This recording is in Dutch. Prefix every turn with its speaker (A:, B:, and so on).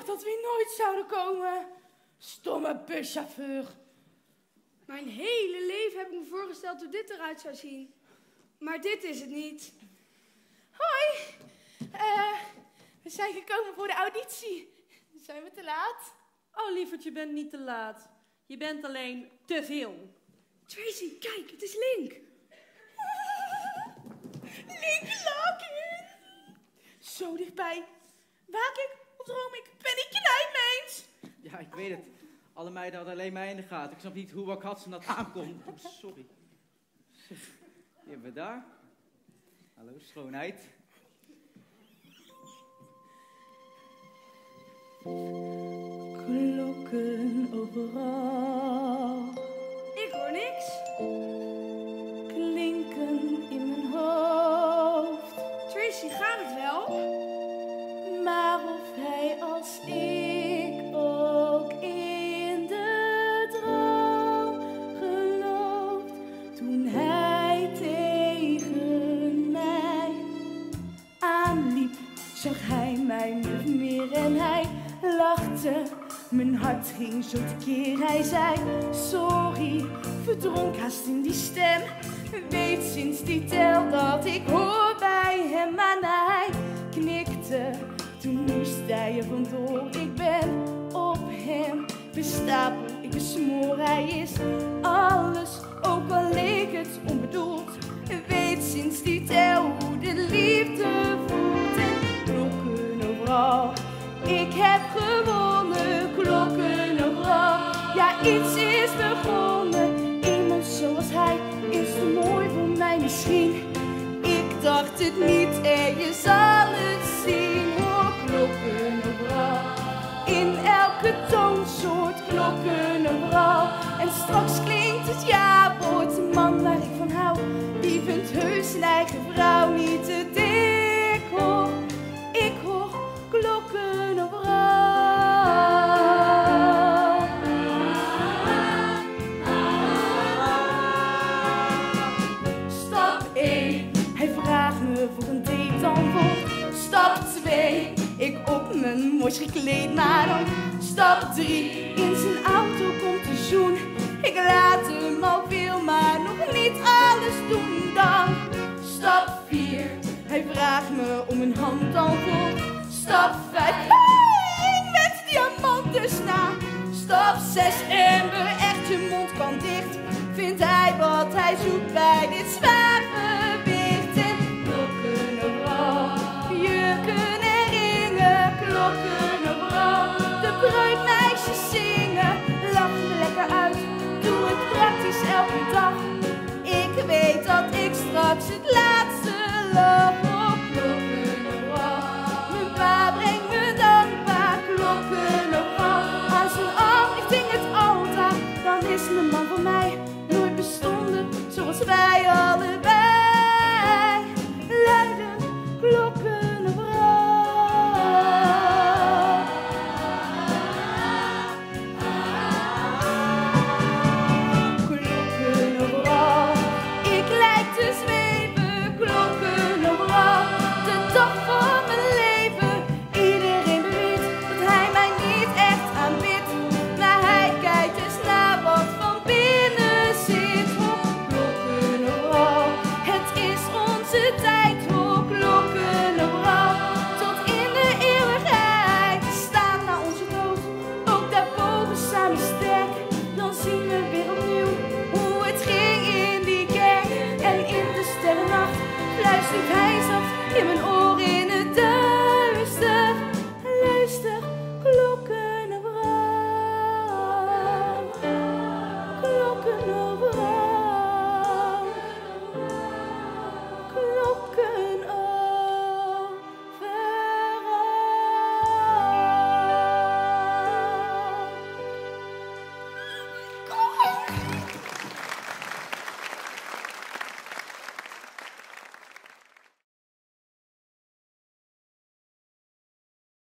A: dacht dat we nooit zouden komen. Stomme buschauffeur.
B: Mijn hele leven heb ik me voorgesteld hoe dit eruit zou zien. Maar dit is het niet.
A: Hoi. We zijn gekomen voor de auditie. Zijn we te laat?
C: Oh, lieverd, je bent niet te laat. Je bent alleen te veel.
B: Tracy, kijk, het is Link.
A: Link Larkin. Zo dichtbij. Waak ik of droom ik? Ben ik je nightmates?
D: Ja, ik weet het. Alle meiden hadden alleen mij in de gaten. Ik snap niet hoe Wak Hudson dat aankomt. Oh, sorry. Wie hebben we daar? Hallo, schoonheid.
A: Klokken overal.
B: Ik hoor niks.
A: Klinken in mijn hoofd.
B: Tracy, gaat het wel?
A: Maar of hij als ik ook in de droom gelooft, toen hij tegen mij aanliep, zag hij mij niet meer en hij lachte. Mijn hart ging zo tekeer, hij zei sorry, verdronk haast in die stem. Weet sinds die tel dat ik hoor bij hem, maar hij knikte. Toen moest hij er vandoor, ik ben op hem bestapeld, ik besmoor, hij is alles, ook al leek het onbedoeld. Weet sinds die tel hoe de liefde voelt en klokken overal. Ik heb gewonnen, klokken overal. Ja, iets is begonnen. Iemand zoals hij is te mooi voor mij misschien. Ik dacht het niet en je zal het zien. Hoor, klokken overal. In elke toonsoort, klokken overal. En straks klinkt het ja-woord. De man waar ik van hou, die vindt heus zijn eigen vrouw niet te dik. Hoor, ik hoor klokken overal. Stap 1, hij vraagt me voor een date antwoord. Stap 2, ik op mijn mooist gekleed, maar dan. Stap 3, in zijn auto komt een zoen. Ik laat hem al veel, maar nog niet alles doen dan. Stap 4, hij vraagt me om een handantwoord. Stap 5, hey, met diamanten na. Stap 6, en we echt je mond kan dicht. Vindt hij wat hij zoekt bij dit zware gewicht. En klokken overal, jurken en ringen, klokken overal. De bruidmeisjes zingen, lach me lekker uit, doe het praktisch elke dag. Ik weet dat ik straks het laatste lach op klokken overal. Mijn pa brengt me dankbaar, klokken overal. Aan zijn arm richting het altaar, dan is mijn man voor mij nooit bestonden zoals wij allebei. Luiden klokken overal. Klokken overal. Ik lijk te zweven, klokken overal. De dag van mijn leven. Iedereen beweert dat hij mij niet echt aanbidt, maar hij kijkt eens naar wat van binnen zit. Hoor, klokken overal. Het is onze tijd, hoor, klokken overal. Tot in de eeuwigheid. We staan na onze dood, ook daarboven samen sterk. Dan zien we weer opnieuw hoe het ging in die kerk. En in de sterrennacht fluistert hij zacht in mijn oor.